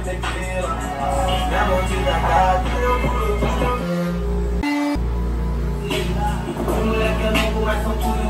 tequila. Minha mordida gata, eu pulo. Os moleque é novo, mas são tudo